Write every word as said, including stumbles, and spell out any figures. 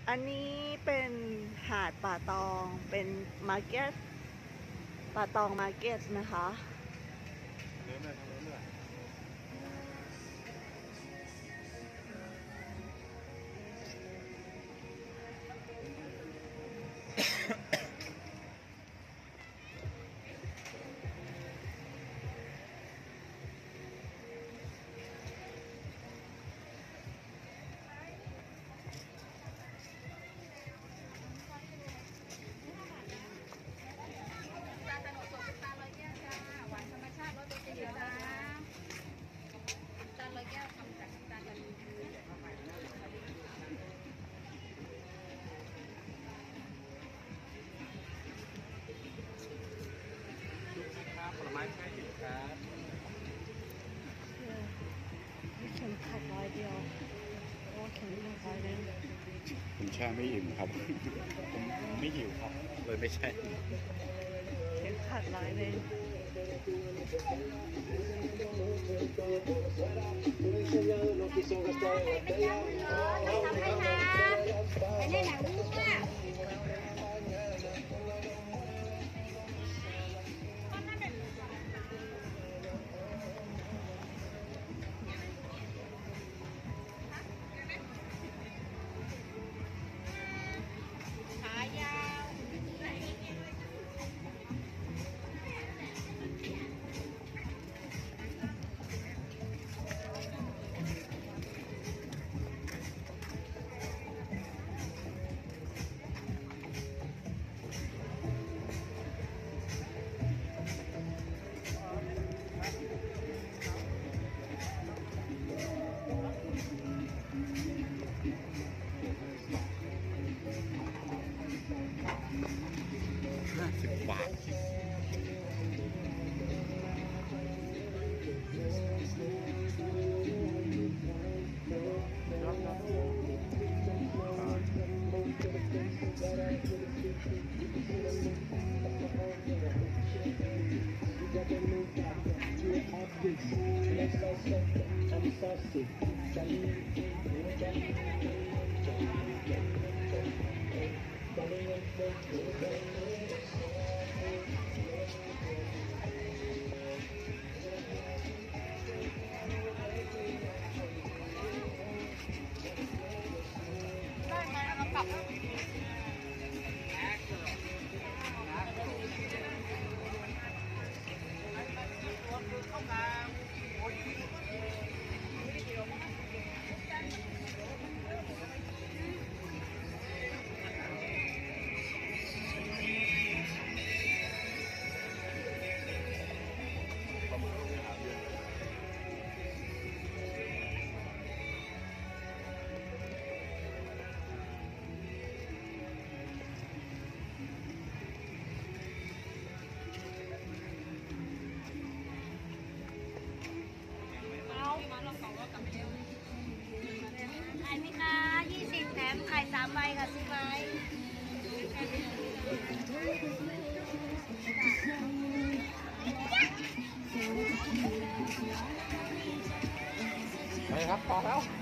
อันนี้เป็นหาดป่าตองเป็นมาร์เก็ตป่าตองมาร์เก็ตนะคะเนื้อเลยทำเนื้อเลยผลไม้ใช่ไหมครับเข็มขัดร้อยเดียวโอ้เข็มขัดร้อยนึงผมแช่ไม่อิ่มครับผมไม่หิวครับเลยไม่ใช่เข็มขัดร้อยนึงห้าสิบบาทขายไหมคะยี่สิบแถมไข่สามใบค่ะซื้อไหมไปครับพอแล้ว